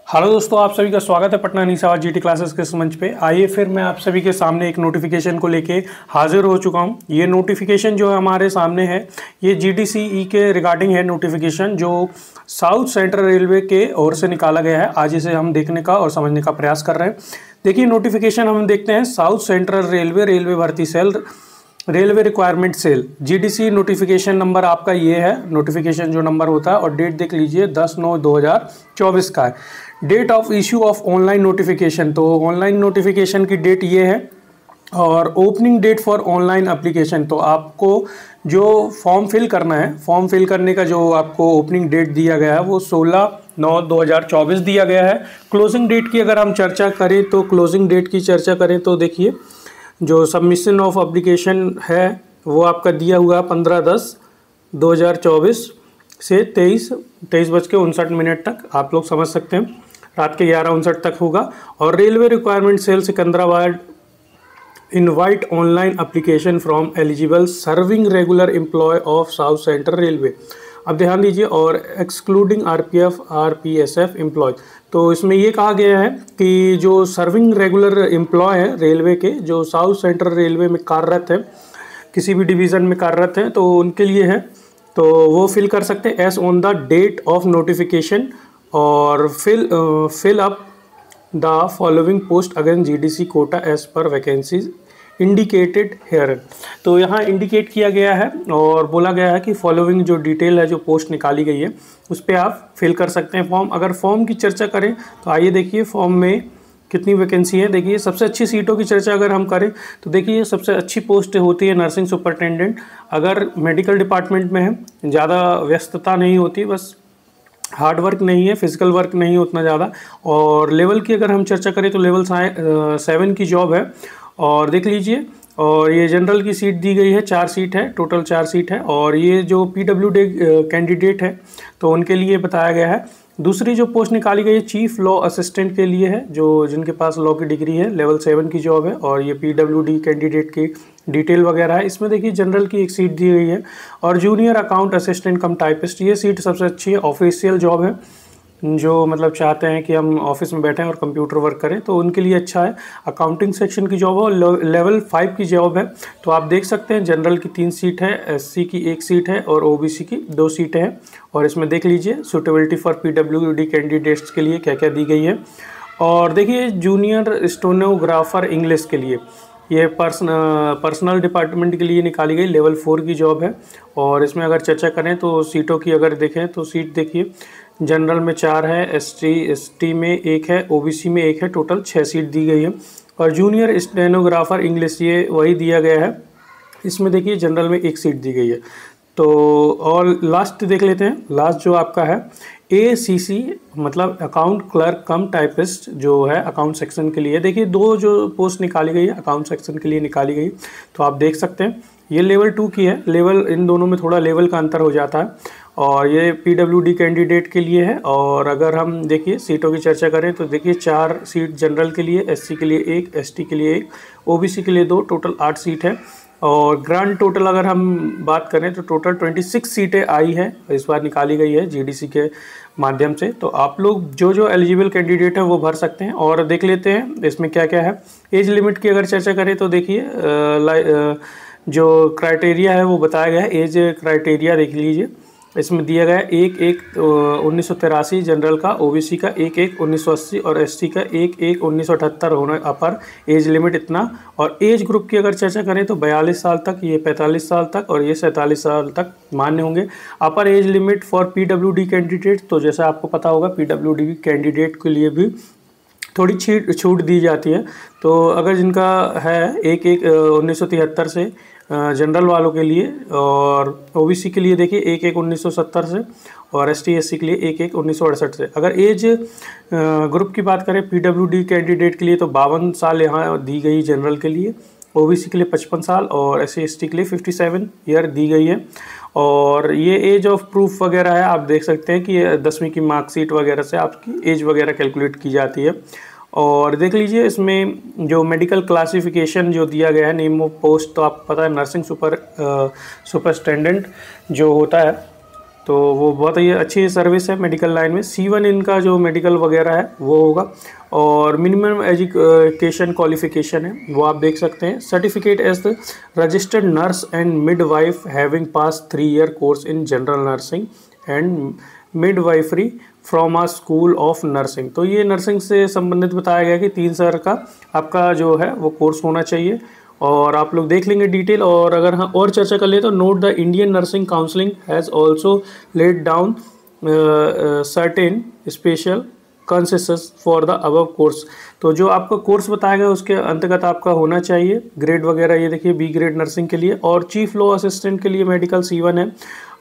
Hello दोस्तों, आप सभी का स्वागत है पटना निसावा जीटी क्लासेस के इस मंच पे। आइए फिर मैं आप सभी के सामने एक नोटिफिकेशन को लेके हाजिर हो चुका हूँ। ये नोटिफिकेशन जो है हमारे सामने है, ये जीडीसीई के रिगार्डिंग है नोटिफिकेशन, जो साउथ सेंट्रल रेलवे के ओर से निकाला गया है। आज इसे हम देखने का और समझने का प्रयास कर रहे हैं। देखिए नोटिफिकेशन हम देखते हैं, साउथ सेंट्रल रेलवे भर्ती cell, railway requirement cell, GDC notification number आपका ये है, नोटिफिकेशन जो नंबर होता है, और डेट देख लीजिए 10/9/2024 का है। Date of issue of online notification, तो ऑनलाइन नोटिफिकेशन की डेट ये है। और opening date for online application, तो आपको जो फॉर्म फिल करना है, फॉर्म फिल करने का जो आपको ओपनिंग डेट दिया गया है वो 16/9/2024 दिया गया है। क्लोजिंग डेट की अगर हम चर्चा करें तो क्लोजिंग डेट की चर्चा करें तो देखिए जो सबमिशन ऑफ एप्लीकेशन है वो आपका दिया हुआ 15/10/2024 से 23:59 तक, आप लोग समझ सकते हैं रात के 11:59 तक होगा। और railway requirement cell Secunderabad invite online application from eligible serving regular employ of south central railway. अब ध्यान दीजिए, और एक्सक्लूडिंग आरपीएफ आरपीएसएफ एम्प्लॉय, तो इसमें ये कहा गया है कि जो सर्विंग रेगुलर एम्प्लॉय है रेलवे के, जो साउथ सेंट्रल रेलवे में कार्यरत है, किसी भी डिवीज़न में कार्यरत है, तो उनके लिए है, तो वो फिल कर सकते हैं as on the date of notification, और fill up the following post again GDC quota as per vacancies indicated here. तो यहाँ इंडिकेट किया गया है और बोला गया है कि फॉलोइंग जो डिटेल है, जो पोस्ट निकाली गई है, उस पर आप फिल कर सकते हैं फॉर्म। अगर फॉर्म की चर्चा करें तो आइए देखिए फॉर्म में कितनी वैकेंसी है। देखिए सबसे अच्छी सीटों की चर्चा अगर हम करें तो देखिए सबसे अच्छी पोस्ट होती है नर्सिंग सुपरिटेंडेंट। अगर मेडिकल डिपार्टमेंट में है, ज़्यादा व्यस्तता नहीं होती, बस हार्ड वर्क नहीं है, फिजिकल वर्क नहीं है उतना ज़्यादा। और लेवल की अगर हम चर्चा करें तो लेवल 7 की जॉब है। और देख लीजिए, और ये जनरल की सीट दी गई है, 4 सीट है, टोटल 4 सीट है। और ये जो पीडब्ल्यूडी कैंडिडेट है तो उनके लिए बताया गया है। दूसरी जो पोस्ट निकाली गई है चीफ लॉ असिस्टेंट के लिए है, जो जिनके पास लॉ की डिग्री है, लेवल 7 की जॉब है। और ये पीडब्ल्यूडी कैंडिडेट की डिटेल वगैरह है। इसमें देखिए जनरल की एक सीट दी गई है। और junior account assistant cum typist, ये सीट सबसे अच्छी है, ऑफिशियल जॉब है, जो मतलब चाहते हैं कि हम ऑफिस में बैठें और कंप्यूटर वर्क करें, तो उनके लिए अच्छा है। अकाउंटिंग सेक्शन की जॉब है, लेवल 5 की जॉब है। तो आप देख सकते हैं जनरल की 3 सीट है, एससी की 1 सीट है और ओबीसी की 2 सीटें हैं। और इसमें देख लीजिए सूटेबिलिटी फॉर पीडब्ल्यूडी कैंडिडेट्स के लिए क्या क्या दी गई है। और देखिए जूनियर स्टेनोग्राफर इंग्लिश के लिए, ये पर्सनल डिपार्टमेंट के लिए निकाली गई लेवल 4 की जॉब है। और इसमें अगर चर्चा करें तो सीटों की अगर देखें तो सीट देखिए जनरल में 4 है, एसटी में 1 है, ओबीसी में 1 है, टोटल 6 सीट दी गई है। और जूनियर स्टेनोग्राफर इंग्लिश ये वही दिया गया है, इसमें देखिए जनरल में 1 सीट दी गई है। तो और लास्ट देख लेते हैं, लास्ट जो आपका है ACC मतलब अकाउंट क्लर्क कम टाइपिस्ट, जो है अकाउंट सेक्शन के लिए। देखिए 2 जो पोस्ट निकाली गई है अकाउंट सेक्शन के लिए निकाली गई, तो आप देख सकते हैं ये लेवल 2 की है। लेवल इन दोनों में थोड़ा लेवल का अंतर हो जाता है। और ये पीडब्ल्यूडी कैंडिडेट के लिए है। और अगर हम देखिए सीटों की चर्चा करें तो देखिए 4 सीट जनरल के लिए, एससी के लिए 1, एसटी के लिए 1, ओबीसी के लिए 2, टोटल 8 सीट है। और ग्रांड टोटल अगर हम बात करें तो टोटल 26 सीटें आई है, इस बार निकाली गई है जीडीसी के माध्यम से। तो आप लोग जो एलिजिबल कैंडिडेट है वो भर सकते हैं। और देख लेते हैं इसमें क्या क्या है। एज लिमिट की अगर चर्चा करें तो देखिए जो क्राइटेरिया है वो बताया गया है। एज क्राइटेरिया देख लीजिए, इसमें दिया गया है 1/1/1983 जनरल का, ओबीसी का 1/1/1980 और एसटी का 1/1/1978 होना अपर एज लिमिट इतना। और एज ग्रुप की अगर चर्चा करें तो 42 साल तक, ये 45 साल तक और ये 47 साल तक मान्य होंगे। अपर एज लिमिट फॉर पीडब्ल्यूडी कैंडिडेट, तो जैसा आपको पता होगा पीडब्ल्यूडी कैंडिडेट के लिए भी थोड़ी छूट दी जाती है। तो अगर जिनका है 1/1/1973 से जनरल वालों के लिए, और ओबीसी के लिए देखिए 1/1/1970 से, और एसटी एससी के लिए 1/1/1968 से। अगर एज ग्रुप की बात करें पीडब्ल्यूडी कैंडिडेट के लिए तो 52 साल यहाँ दी गई जनरल के लिए, ओबीसी के लिए 55 साल और एससी एसटी के लिए 57 ईयर दी गई है। और ये एज ऑफ प्रूफ वगैरह है, आप देख सकते हैं कि 10वीं की मार्कशीट वगैरह से आपकी एज वगैरह कैलकुलेट की जाती है। और देख लीजिए इसमें जो मेडिकल क्लासिफिकेशन जो दिया गया है, नेम ऑफ पोस्ट तो आपको पता है नर्सिंग सुपरिटेंडेंट जो होता है तो वो बहुत ही अच्छी सर्विस है मेडिकल लाइन में। C1 इनका जो मेडिकल वगैरह है वो होगा, और मिनिमम एजुकेशन क्वालिफिकेशन है वो आप देख सकते हैं। Certificate as the registered nurse and midwife having pass 3 year course in general nursing and midwifery from a school of nursing. तो ये नर्सिंग से संबंधित बताया गया कि 3 साल का आपका जो है वो कोर्स होना चाहिए, और आप लोग देख लेंगे डिटेल। और अगर हाँ और चर्चा कर ले तो note the Indian nursing counselling has also laid down certain special concessions for the above course. तो जो आपका कोर्स बताया गया उसके अंतर्गत आपका होना चाहिए ग्रेड वगैरह, ये देखिए बी ग्रेड नर्सिंग के लिए, और चीफ लॉ असिस्टेंट के लिए मेडिकल C1 है।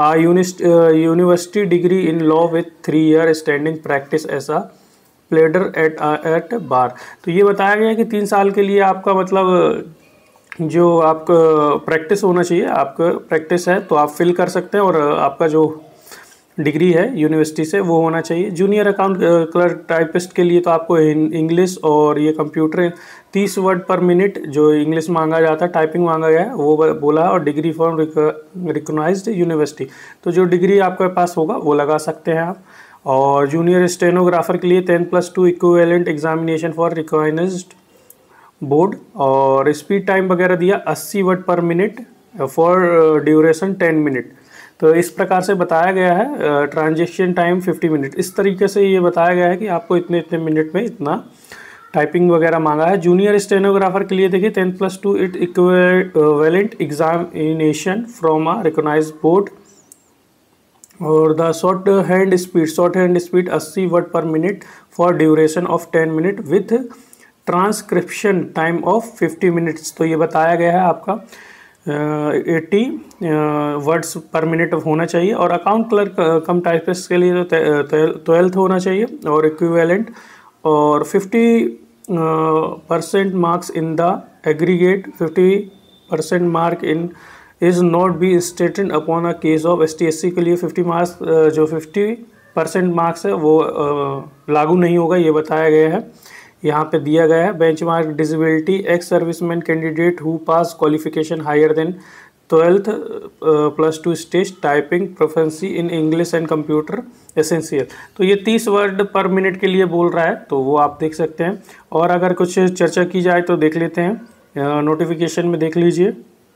University degree in law with 3 year standing practice as a pleader at bar. तो ये बताया गया कि 3 साल के लिए आपका मतलब जो आपका प्रैक्टिस होना चाहिए, आपका प्रैक्टिस है तो आप फिल कर सकते हैं, और आपका जो डिग्री है यूनिवर्सिटी से वो होना चाहिए। जूनियर अकाउंट क्लर्क टाइपिस्ट के लिए तो आपको इंग्लिश और ये कंप्यूटर 30 वर्ड पर मिनट जो इंग्लिश मांगा जाता है, टाइपिंग मांगा गया है वो बोला है, और डिग्री फ्रॉम रिकॉग्नाइज्ड यूनिवर्सिटी। तो जो डिग्री आपके पास होगा वो लगा सकते हैं आप। और जूनियर स्टेनोग्राफर के लिए 10+2 equivalent examination for recognised board, और स्पीड टाइम वगैरह दिया 80 वर्ड पर मिनट फॉर ड्यूरेशन 10 मिनट। तो इस प्रकार से बताया गया है। ट्रांजेक्शन टाइम 50 मिनट, इस तरीके से ये बताया गया है कि आपको इतने इतने मिनट में इतना टाइपिंग वगैरह मांगा है। जूनियर स्टेनोग्राफर के लिए देखिए 10+2 it equivalent examination from a recognised board, और the shorthand speed 80 word पर minute for duration of 10 minute with transcription time of 50 minutes. तो ये बताया गया है आपका 80 वर्ड्स पर मिनट होना चाहिए। और अकाउंट क्लर्क कम टाइपिस्ट के लिए तो 12th होना चाहिए और इक्विवेलेंट, और 50% marks in the aggregate 50% mark in is not be stated upon a case of ST/SC के लिए 50 मार्क्स जो 50% मार्क्स है वो लागू नहीं होगा, ये बताया गया है, यहाँ पे दिया गया है। Benchmark disability ex serviceman candidate who pass qualification higher than 12th +2 stage typing proficiency in English and computer essential. तो ये 30 वर्ड पर मिनट के लिए बोल रहा है, तो वो आप देख सकते हैं। और अगर कुछ चर्चा की जाए तो देख लेते हैं, नोटिफिकेशन में देख लीजिए।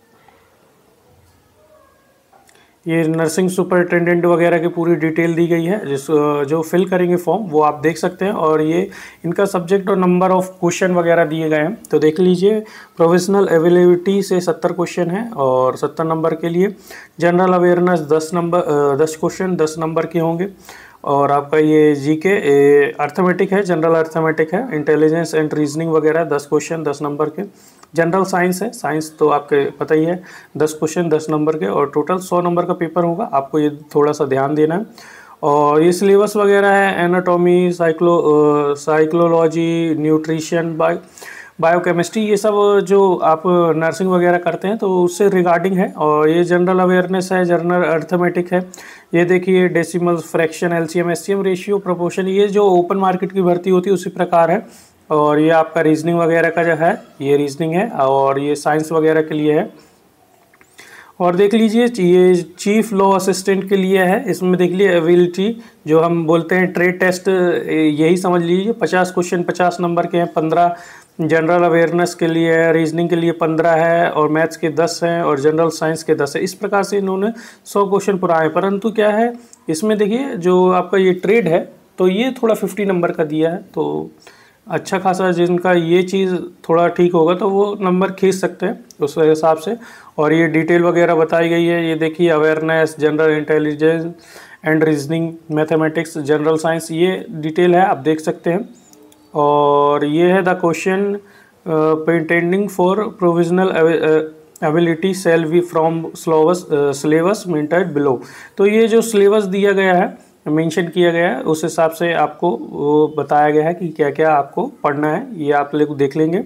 ये नर्सिंग सुपरिटेंडेंट वगैरह की पूरी डिटेल दी गई है, जो फिल करेंगे फॉर्म वो आप देख सकते हैं। और ये इनका सब्जेक्ट और नंबर ऑफ क्वेश्चन वगैरह दिए गए हैं, तो देख लीजिए। प्रोफेशनल अवेलेबिलिटी से 70 क्वेश्चन है और 70 नंबर के लिए। जनरल अवेयरनेस 10 क्वेश्चन 10 नंबर के होंगे। और आपका ये GK अर्थमेटिक है, जनरल अर्थमेटिक है। इंटेलिजेंस एंड रीजनिंग वगैरह 10 क्वेश्चन 10 नंबर के। जनरल साइंस है, साइंस तो आपके पता ही है, 10 क्वेश्चन 10 नंबर के, और टोटल 100 नंबर का पेपर होगा। आपको ये थोड़ा सा ध्यान देना है। और ये सिलेबस वगैरह है एनाटॉमी, साइकोलॉजी, न्यूट्रिशन, बायोकेमिस्ट्री, ये सब जो आप नर्सिंग वगैरह करते हैं तो उससे रिगार्डिंग है। और ये जनरल अवेयरनेस है, जनरल अर्थमेटिक है। ये देखिए decimal, fraction, LCM, SCM, ratio, proportion, ये जो ओपन मार्केट की भर्ती होती है उसी प्रकार है। और ये आपका रीजनिंग वगैरह का जो है ये रीजनिंग है, और ये साइंस वगैरह के लिए है। और देख लीजिए ये चीफ लॉ असिस्टेंट के लिए है। इसमें देख लीजिए एबिलिटी जो हम बोलते हैं ट्रेड टेस्ट, यही समझ लीजिए। 50 क्वेश्चन 50 नंबर के हैं, 15 जनरल अवेयरनेस के लिए है, रीजनिंग के लिए 15 है, और मैथ्स के 10 हैं, और जनरल साइंस के 10 है। इस प्रकार से इन्होंने 100 क्वेश्चन पुराए। परंतु क्या है इसमें देखिए जो आपका ये ट्रेड है तो ये थोड़ा 50 नंबर का दिया है, तो अच्छा खासा जिनका ये चीज़ थोड़ा ठीक होगा तो वो नंबर खींच सकते हैं उस हिसाब से। और ये डिटेल वगैरह बताई गई है, ये देखिए awareness, general intelligence and reasoning, mathematics, general science, ये डिटेल है, आप देख सकते हैं। और ये है the question pertaining for provisional ability cell we from syllabus mentioned below. तो ये जो सिलेबस दिया गया है, मेंशन किया गया है, उस हिसाब से आपको वो बताया गया है कि क्या क्या आपको पढ़ना है, ये आप लोग देख लेंगे।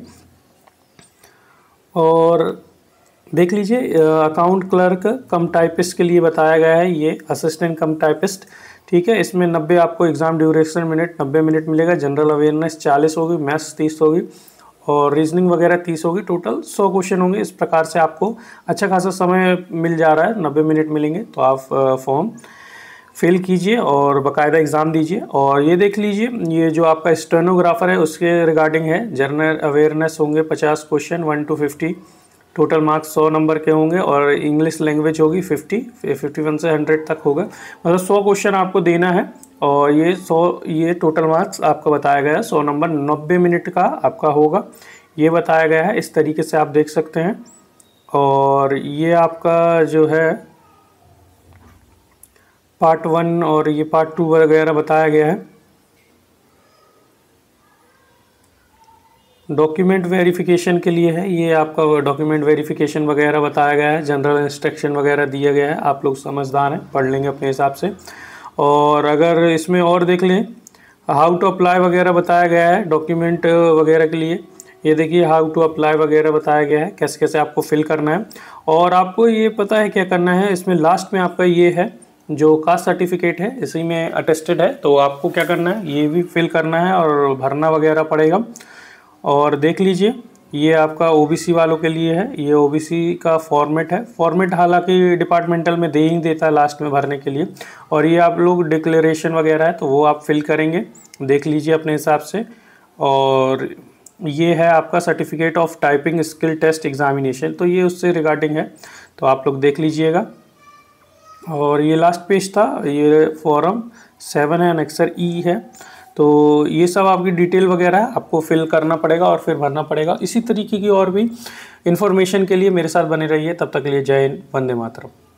और देख लीजिए अकाउंट क्लर्क कम टाइपिस्ट के लिए बताया गया है, ये असिस्टेंट कम टाइपिस्ट, ठीक है। इसमें 90 आपको एग्जाम ड्यूरेशन मिनट 90 मिनट मिलेगा। जनरल अवेयरनेस 40 होगी, मैथ्स 30 होगी, और रीजनिंग वगैरह 30 होगी। टोटल 100 क्वेश्चन होंगे। इस प्रकार से आपको अच्छा खासा समय मिल जा रहा है, 90 मिनट मिलेंगे। तो आप फॉर्म फिल कीजिए और बाकायदा एग्ज़ाम दीजिए। और ये देख लीजिए, ये जो आपका स्टेनोग्राफर है उसके रिगार्डिंग है। जनरल अवेयरनेस होंगे 50 question 1 to 50, total marks 100 number के होंगे। और इंग्लिश लैंग्वेज होगी 51 से 100 तक होगा, मतलब 100 क्वेश्चन आपको देना है। और ये टोटल मार्क्स आपका बताया गया है 100 नंबर 90 मिनट का आपका होगा, ये बताया गया है। इस तरीके से आप देख सकते हैं। और ये आपका जो है पार्ट 1 और ये पार्ट 2 वगैरह बताया गया है। डॉक्यूमेंट वेरिफिकेशन के लिए है, ये आपका डॉक्यूमेंट वेरिफिकेशन वगैरह बताया गया है। जनरल इंस्ट्रक्शन वगैरह दिया गया है, आप लोग समझदार हैं, पढ़ लेंगे अपने हिसाब से। और अगर इसमें और देख लें, हाउ टू अप्लाई वगैरह बताया गया है डॉक्यूमेंट वगैरह के लिए। ये देखिए हाउ टू अप्लाई वगैरह बताया गया है, कैसे कैसे आपको फिल करना है। और आपको ये पता है क्या करना है, इसमें लास्ट में आपका ये है जो कास्ट सर्टिफिकेट है, इसी में अटेस्टेड है, तो आपको क्या करना है, ये भी फिल करना है और भरना वगैरह पड़ेगा। और देख लीजिए, ये आपका ओबीसी वालों के लिए है, ये ओबीसी का फॉर्मेट है। फॉर्मेट हालांकि डिपार्टमेंटल में दे ही देता है लास्ट में भरने के लिए। और ये आप लोग डिक्लेरेशन वगैरह है तो वो आप फिल करेंगे, देख लीजिए अपने हिसाब से। और ये है आपका certificate of typing skill test examination, तो ये उससे रिगार्डिंग है, तो आप लोग देख लीजिएगा। और ये लास्ट पेज था, ये फॉर्म 7 है, अनेक्सर ई है। तो ये सब आपकी डिटेल वगैरह है, आपको फिल करना पड़ेगा और फिर भरना पड़ेगा। इसी तरीके की और भी इन्फॉर्मेशन के लिए मेरे साथ बने रहिए। तब तक के लिए जय हिंद, वंदे मातरम।